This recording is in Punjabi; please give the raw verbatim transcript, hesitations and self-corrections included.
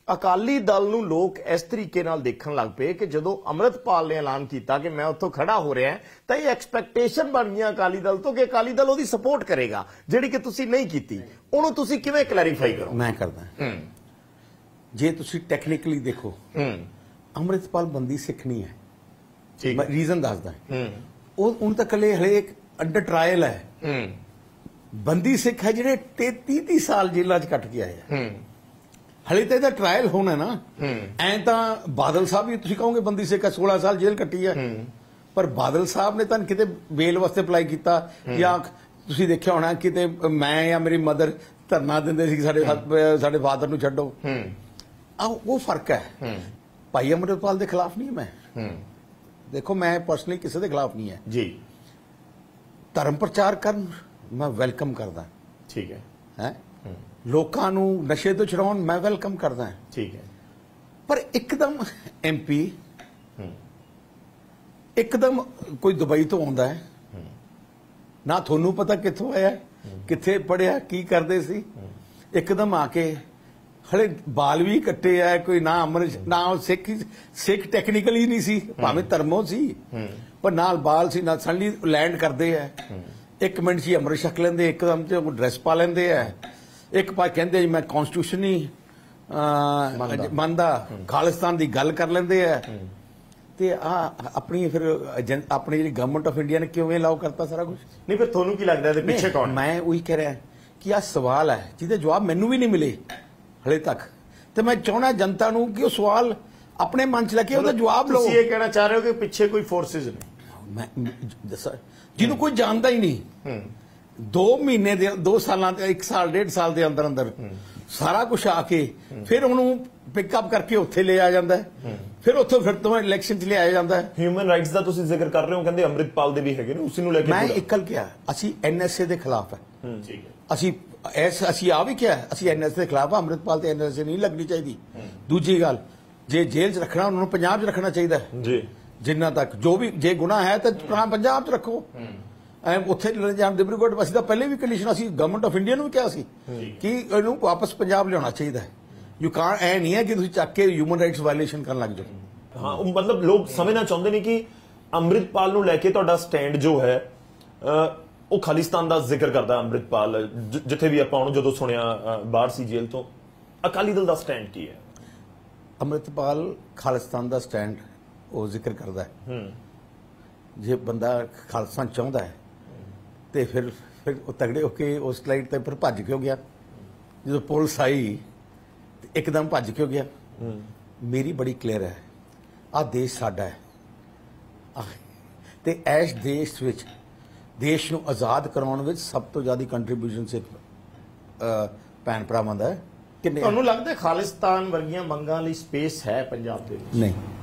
ਅਕਾਲੀ ਦਲ ਨੂੰ ਲੋਕ ਇਸ ਤਰੀਕੇ ਨਾਲ ਦੇਖਣ ਲੱਗ ਪਏ ਕਿ ਜਦੋਂ ਅੰਮ੍ਰਿਤਪਾਲ ਨੇ ਐਲਾਨ ਕੀਤਾ ਕਿ ਮੈਂ ਉੱਥੋਂ ਖੜਾ ਹੋ ਰਿਹਾ ਤਾਂ ਇਹ ਐਕਸਪੈਕਟੇਸ਼ਨ ਬਣ ਗਈ ਅਕਾਲੀ ਦਲ ਤੋਂ ਕਿ ਅਕਾਲੀ ਦਲ ਉਹਦੀ ਸਪੋਰਟ ਕਰੇਗਾ, ਜਿਹੜੀ ਕਿ ਤੁਸੀਂ ਨਹੀਂ ਕੀਤੀ। ਉਹਨੂੰ ਤੁਸੀਂ ਕਿਵੇਂ ਕਲੈਰੀਫਾਈ ਕਰੋ? ਮੈਂ ਕਰਦਾ। ਜੇ ਤੁਸੀਂ ਟੈਕਨੀਕਲੀ ਦੇਖੋ, ਅੰਮ੍ਰਿਤਪਾਲ ਬੰਦੀ ਸਿੱਖ ਨਹੀਂ ਹੈ। ਠੀਕ ਮੈਂ ਰੀਜ਼ਨ ਦੱਸਦਾ। ਉਹ ਹੁਣ ਤੱਕ ਹਲੇ ਹਲੇ ਇੱਕ ਅੰਡਰ ਟ੍ਰਾਇਲ ਹੈ। ਬੰਦੀ ਸਿੱਖ ਹੈ ਜਿਹੜੇ ਤੀਹ ਤੀਹ ਸਾਲ ਜੇਲ੍ਹਾਂ 'ਚ ਕੱਟ ਕੇ ਆਏ ਆ। ਹਲੇ ਤਾਂ ਇਹਦਾ ਟ੍ਰਾਇਲ ਹੋਣਾ ਨਾ। ਐਂ ਤਾਂ ਬਾਦਲ ਸਾਹਿਬ ਵੀ ਤੁਸੀਂ ਕਹੋਗੇ ਬੰਦੀ ਸਿੱਖ ਸੋਲਾਂ ਸਾਲ ਜੇਲ੍ਹ ਕੱਟੀ ਹੈ, ਪਰ ਬਾਦਲ ਸਾਹਿਬ ਨੇ ਤਾਂ ਕਿਤੇ ਬੇਲ ਵਾਸਤੇ ਅਪਲਾਈ ਕੀਤਾ ਜਾਂ ਤੁਸੀਂ ਦੇਖਿਆ ਹੋਣਾ ਕਿਤੇ ਮੈਂ ਜਾਂ ਮੇਰੀ ਮਦਰ ਧਰਨਾ ਦਿੰਦੇ ਸੀ ਸਾਡੇ ਸਾਡੇ ਫਾਦਰ ਨੂੰ ਛੱਡੋ। ਆ ਉਹ ਫਰਕ ਹੈ। ਭਾਈ ਅੰਮ੍ਰਿਤਪਾਲ ਦੇ ਖਿਲਾਫ ਨਹੀਂ ਮੈਂ। ਦੇਖੋ ਮੈਂ ਪਰਸਨਲੀ ਕਿਸੇ ਦੇ ਖਿਲਾਫ ਨਹੀਂ ਹੈ ਜੀ। ਧਰਮ ਪ੍ਰਚਾਰ ਕਰਨ ਮੈਂ ਵੈਲਕਮ ਕਰਦਾ। ਠੀਕ ਹੈ ਹੈ ਲੋਕਾਂ ਨੂੰ ਨਸ਼ੇ ਤੋਂ ਛਡਾਉਣ ਮੈਂ ਵੈਲਕਮ ਕਰਦਾ। ਠੀਕ ਹੈ, ਪਰ ਇੱਕਦਮ ਐਮਪੀ ਇੱਕਦਮ ਕੋਈ ਦੁਬਈ ਤੋਂ ਆਉਂਦਾ ਹੈ, ਨਾ ਤੁਹਾਨੂੰ ਪਤਾ ਕਿੱਥੋਂ ਆਇਆ, ਕਿੱਥੇ ਪੜਿਆ, ਕੀ ਕਰਦੇ ਸੀ, ਇੱਕਦਮ ਆ ਕੇ ਹਲੇ ਬਾਲ ਵੀ ਕੱਟੇ ਆ, ਕੋਈ ਨਾ ਅਮਰ ਨਾ ਸਿੱਖ ਸਿੱਖ ਟੈਕਨੀਕਲੀ ਨਹੀਂ ਸੀ, ਭਾਵੇਂ ਧਰਮੋਂ ਸੀ, ਪਰ ਨਾਲ ਬਾਲ ਸੀ, ਨਾ ਸਡਨਲੀ ਲੈਂਡ ਕਰਦੇ ਆ, ਇੱਕ ਮਿੰਟ 'ਚ ਅੰਮ੍ਰਿਤ ਛਕ ਲੈਂਦੇ, ਇੱਕਦਮ ਤੇ ਡਰੈਸ ਪਾ ਲੈਂਦੇ ਆ। ਇੱਕ ਪਾ ਕਹਿੰਦੇ ਜੀ ਮੈਂ ਕੌਨਸਟੀਟਿਊਸ਼ਨ ਹੀ ਮੰਨਦਾ, ਖਾਲਿਸਤਾਨ ਦੀ ਗੱਲ ਕਰ ਲੈਂਦੇ ਆ। ਤੇ ਆ ਆਪਣੀ ਫਿਰ ਆਪਣੀ ਜਿਹੜੀ ਗਵਰਨਮੈਂਟ ਆਫ ਇੰਡੀਆ ਨੇ ਕਿਵੇਂ ਅਲਾਉ ਕਰਤਾ ਸਾਰਾ ਕੁਝ? ਨਹੀਂ, ਫਿਰ ਤੁਹਾਨੂੰ ਕੀ ਲੱਗਦਾ ਇਹਦੇ ਪਿੱਛੇ ਕੌਣ? ਮੈਂ ਉਹੀ ਕਹਿ ਰਿਹਾ ਕਿ ਆ ਸਵਾਲ ਹੈ ਜਿਹਦੇ ਜਵਾਬ ਮੈਨੂੰ ਵੀ ਨਹੀਂ ਮਿਲੇ ਹਲੇ ਤੱਕ, ਤੇ ਮੈਂ ਚਾਹੁੰਦਾ ਜਨਤਾ ਨੂੰ ਕਿ ਉਹ ਸਵਾਲ ਆਪਣੇ ਮਨ 'ਚ ਲੈ ਕੇ ਉਹਦਾ ਜਵਾਬ ਲਓ। ਤੁਸੀਂ ਇਹ ਕਹਿਣਾ ਚਾਹ ਰਹੇ ਹੋ ਕਿ ਪਿੱਛੇ ਕੋਈ ਫੋਰਸਿਸ ਨੇ? ਮੈਂ ਦੱਸਾਂ ਜਿਹਨੂੰ ਕੋਈ ਜਾਣਦਾ ਹੀ ਨਹੀਂ। ਦੋ ਮਹੀਨੇ ਦੇ ਦੋ ਸਾਲਾਂ ਦੇ ਇੱਕ ਸਾਲ ਡੇਢ ਸਾਲ ਦੇ ਅੰਦਰ ਅੰਦਰ ਸਾਰਾ ਕੁਝ ਆ ਕੇ ਫਿਰ ਉਹਨੂੰ ਪਿਕਅਪ ਕਰਕੇ ਉੱਥੇ ਲੈ ਆ ਜਾਂਦਾ ਹੈ, ਫਿਰ ਉੱਥੋਂ ਫਿਰ ਤੋਂ ਇਲੈਕਸ਼ਨ 'ਚ ਲਿਆਇਆ ਜਾਂਦਾ ਹੈ। ਹਿਊਮਨ ਰਾਈਟਸ ਦਾ ਤੁਸੀਂ ਜ਼ਿਕਰ ਕਰ ਰਹੇ ਹੋ, ਕਹਿੰਦੇ ਅੰਮ੍ਰਿਤਪਾਲ ਦੇ ਵੀ ਹੈਗੇ ਨੇ, ਉਸੇ ਨੂੰ ਲੈ ਕੇ ਮੈਂ ਇਕੱਲ ਕਿਹਾ ਅਸੀਂ ਐਨਐਸਏ ਦੇ ਖਿਲਾਫ ਹੈ। ਠੀਕ ਹੈ, ਅਸੀਂ ਐਸ ਅਸੀਂ ਆ ਵੀ ਕਿਹਾ ਅਸੀਂ ਐਨਐਸਏ ਦੇ ਖਿਲਾਫ ਆ, ਅੰਮ੍ਰਿਤਪਾਲ ਤੇ ਐਨਐਸਏ ਨਹੀਂ ਲੱਗਣੀ ਚਾਹੀਦੀ। ਦੂਜੀ ਗੱਲ, ਜੇ ਜੇਲ੍ਹ 'ਚ ਰੱਖਣਾ ਉਹਨਾਂ ਨੂੰ ਪੰਜਾਬ 'ਚ ਰੱਖਣਾ ਚਾਹੀਦਾ ਜੀ। ਜਿੰਨਾ ਤੱਕ ਜੋ ਵੀ ਜੇ ਗੁਨਾਹ ਹੈ ਤਾਂ ਪੰਜਾਬ 'ਚ ਰੱਖੋ, ਐ ਉੱਥੇ ਲੈ ਜਾਣ। ਡਿਬਰੂਗੜ੍ਹ ਅਸੀਂ ਤਾਂ ਪਹਿਲੇ ਵੀ ਕੰਡੀਸ਼ਨ ਅਸੀਂ ਗਵਰਨਮੈਂਟ ਆਫ ਇੰਡੀਆ ਨੂੰ ਵੀ ਕਿਹਾ ਸੀ ਕਿ ਇਹਨੂੰ ਵਾਪਸ ਪੰਜਾਬ ਲਿਆਉਣਾ ਚਾਹੀਦਾ ਹੈ। ਯੂ ਕਾਂਟ ਐ ਨਹੀਂ ਹੈ ਕਿ ਤੁਸੀਂ ਚੱਕ ਕੇ ਹਿਊਮਨ ਰਾਈਟਸ ਵਾਇਲੇਸ਼ਨ ਕਰਨ ਲੱਗ ਜਾਓ। ਹਾਂ, ਮਤਲਬ ਲੋਕ ਸਮਝਣਾ ਚਾਹੁੰਦੇ ਨੇ ਕਿ ਅੰਮ੍ਰਿਤਪਾਲ ਨੂੰ ਲੈ ਕੇ ਤੁਹਾਡਾ ਸਟੈਂਡ ਜੋ ਹੈ ਉਹ ਖਾਲਿਸਤਾਨ ਦਾ ਜ਼ਿਕਰ ਕਰਦਾ। ਅੰਮ੍ਰਿਤਪਾਲ ਜਿੱਥੇ ਵੀ ਆਪਾਂ ਉਹਨੂੰ ਜਦੋਂ ਸੁਣਿਆ ਬਾਹਰ ਸੀ ਜੇਲ੍ਹ ਤੋਂ, ਅਕਾਲੀ ਦਲ ਦਾ ਸਟੈਂਡ ਕੀ ਹੈ? ਅੰਮ੍ਰਿਤਪਾਲ ਖਾਲਿਸਤਾਨ ਦਾ ਸਟੈਂਡ ਉਹ ਜ਼ਿਕਰ ਕਰਦਾ ਹੈ। ਜੇ ਬੰਦਾ ਖਾਲਸਾ ਚਾਹੁੰਦਾ ਹੈ ਤੇ ਫਿਰ ਫਿਰ ਉਹ ਤਗੜੇ ਹੋ ਕੇ ਉਸ ਲਾਈਟ ਤੇ ਫਿਰ ਭੱਜ ਕਿਉਂ ਗਿਆ? ਜਦੋਂ ਪੁਲਿਸ ਆਈ ਤੇ ਇੱਕਦਮ ਭੱਜ ਕਿਉਂ ਗਿਆ? ਮੇਰੀ ਬੜੀ ਕਲੀਅਰ ਹੈ, ਆਹ ਦੇਸ਼ ਸਾਡਾ ਹੈ ਤੇ ਇਸ ਦੇਸ਼ ਵਿੱਚ ਦੇਸ਼ ਨੂੰ ਆਜ਼ਾਦ ਕਰਾਉਣ ਵਿੱਚ ਸਭ ਤੋਂ ਜ਼ਿਆਦਾ ਕੰਟਰੀਬਿਊਸ਼ਨ ਸਿੱਖ ਭੈਣ ਭਰਾਵਾਂ ਦਾ ਹੈ। ਤੁਹਾਨੂੰ ਲੱਗਦਾ ਖਾਲਿਸਤਾਨ ਵਰਗੀਆਂ ਮੰਗਾਂ ਲਈ ਸਪੇਸ ਹੈ ਪੰਜਾਬ ਦੇ ਵਿੱਚ? ਨਹੀਂ।